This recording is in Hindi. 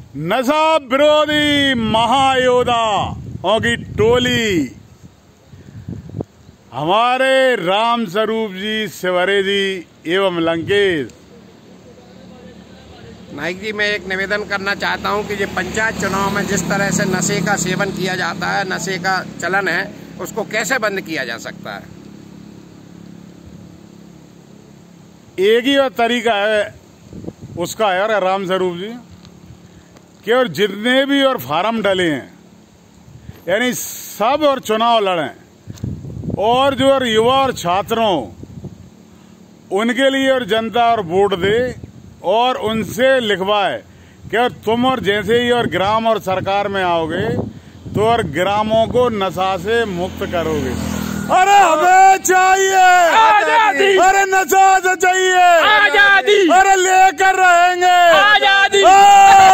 नशा विरोधी महायोद्धाओं की टोली हमारे राम स्वरूप जी, शिवरे जी एवं लंकेश। नाइक जी, मैं एक निवेदन करना चाहता हूं कि ये पंचायत चुनाव में जिस तरह से नशे का सेवन किया जाता है, नशे का चलन है, उसको कैसे बंद किया जा सकता है? एक ही और तरीका है उसका है, और राम स्वरूप जी कि और जितने भी और फार्म डले हैं, यानी सब और चुनाव लड़ें, और जो और युवा और छात्रों उनके लिए और जनता और वोट दे और उनसे लिखवाए कि और तुम और जैसे ही और ग्राम और सरकार में आओगे तो और ग्रामों को नशा से मुक्त करोगे। अरे हमें चाहिए आजादी, अरे नशा से चाहिए आजादी, अरे लेकर रहेंगे आजादी।